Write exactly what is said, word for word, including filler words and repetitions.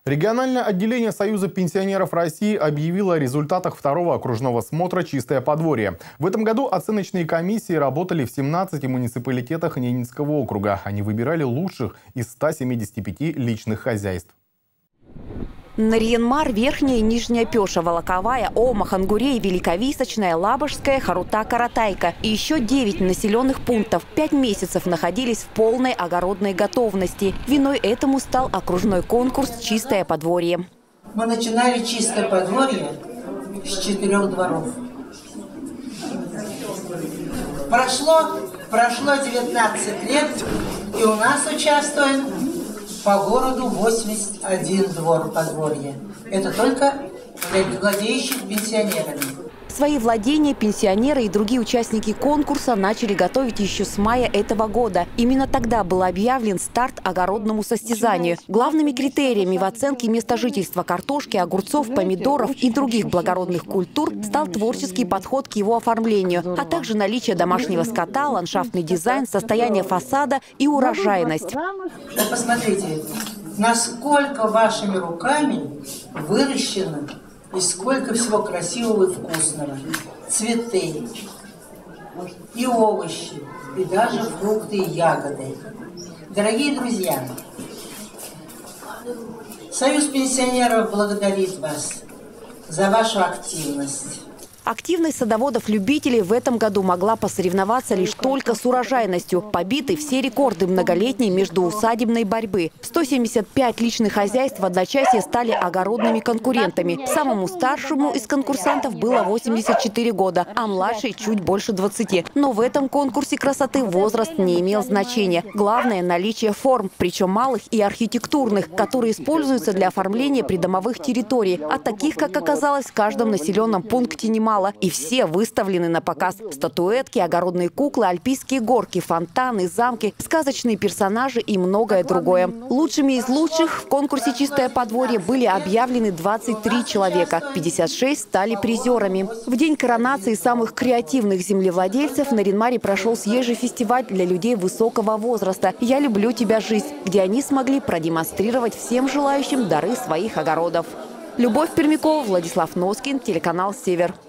Региональное отделение Союза пенсионеров России объявило о результатах второго окружного смотра «Чистое подворье». В этом году оценочные комиссии работали в семнадцати муниципалитетах Ненецкого округа. Они выбирали лучших из ста семидесяти пяти личных хозяйств. Нарьян-Мар, Верхняя и Нижняя Пеша, Волоковая, Ома, Хангурей, Великовисочная, Лабожская, Харута, Каратайка. И еще девять населенных пунктов пять месяцев находились в полной огородной готовности. Виной этому стал окружной конкурс «Чистое подворье». Мы начинали «Чистое подворье» с четырех дворов. Прошло, прошло девятнадцать лет, и у нас участвует по городу восемьдесят один двор подворья. Это только для владеющих пенсионерами. Свои владения пенсионеры и другие участники конкурса начали готовить еще с мая этого года. Именно тогда был объявлен старт огородному состязанию. Главными критериями в оценке места жительства картошки, огурцов, помидоров и других благородных культур стал творческий подход к его оформлению, а также наличие домашнего скота, ландшафтный дизайн, состояние фасада и урожайность. Вот посмотрите, насколько вашими руками выращено и сколько всего красивого и вкусного. Цветы, и овощи, и даже фрукты и ягоды. Дорогие друзья, Союз пенсионеров благодарит вас за вашу активность. Активность садоводов-любителей в этом году могла посоревноваться лишь только с урожайностью. Побиты все рекорды многолетней междуусадебной борьбы. сто семьдесят пять личных хозяйств в одночасье стали огородными конкурентами. Самому старшему из конкурсантов было восемьдесят четыре года, а младший чуть больше двадцати. Но в этом конкурсе красоты возраст не имел значения. Главное – наличие форм, причем малых и архитектурных, которые используются для оформления придомовых территорий. А таких, как оказалось, в каждом населенном пункте немало. И все выставлены на показ. Статуэтки, огородные куклы, альпийские горки, фонтаны, замки, сказочные персонажи и многое другое. Лучшими из лучших в конкурсе «Чистое подворье» были объявлены двадцать три человека. пятьдесят шесть стали призерами. В день коронации самых креативных землевладельцев в Нарьян-Маре прошел съезжий фестиваль для людей высокого возраста «Я люблю тебя, жизнь», где они смогли продемонстрировать всем желающим дары своих огородов. Любовь Пермякова, Владислав Носкин, телеканал «Север».